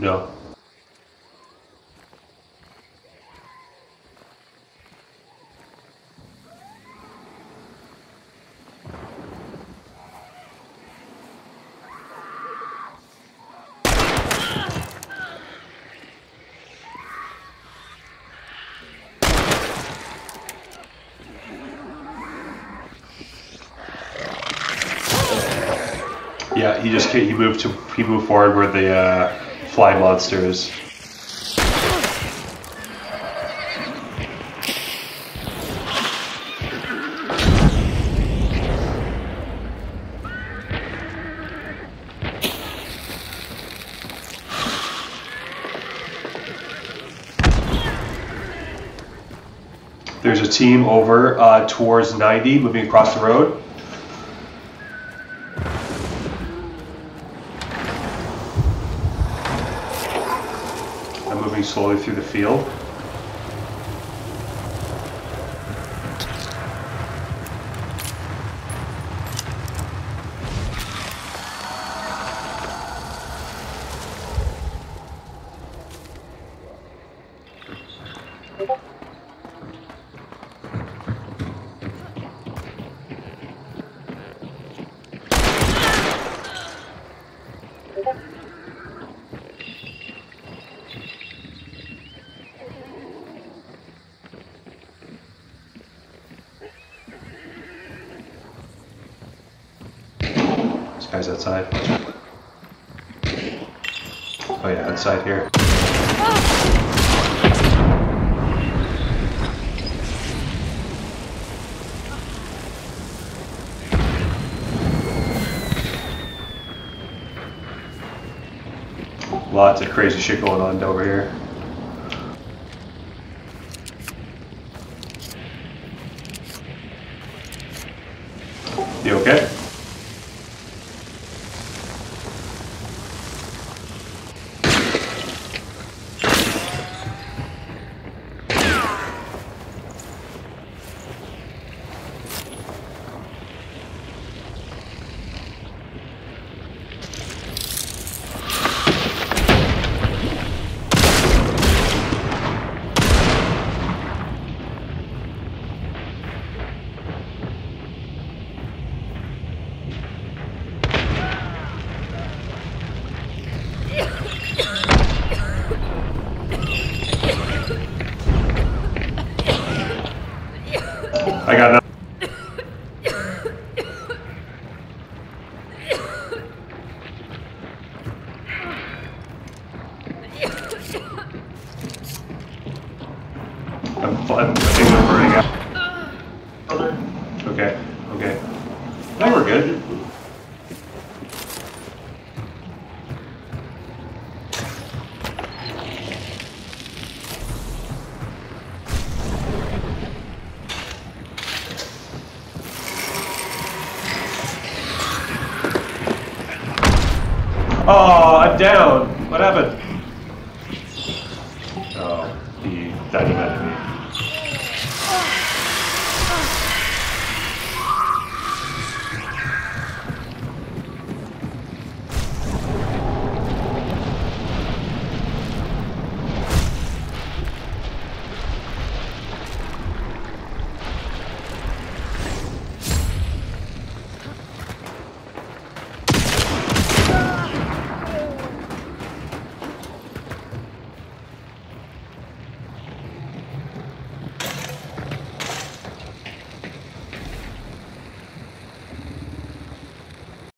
No. Yeah, he moved forward where the fly monster is. There's a team over towards 90 moving across the road. I'm moving slowly through the field. This guy's outside. Oh yeah, outside here. Lots of crazy shit going on over here. You okay? I got nothing. I think I'm burning out. Okay, okay. No, we're good. Oh, I'm down. What happened? Oh, he died of enemy.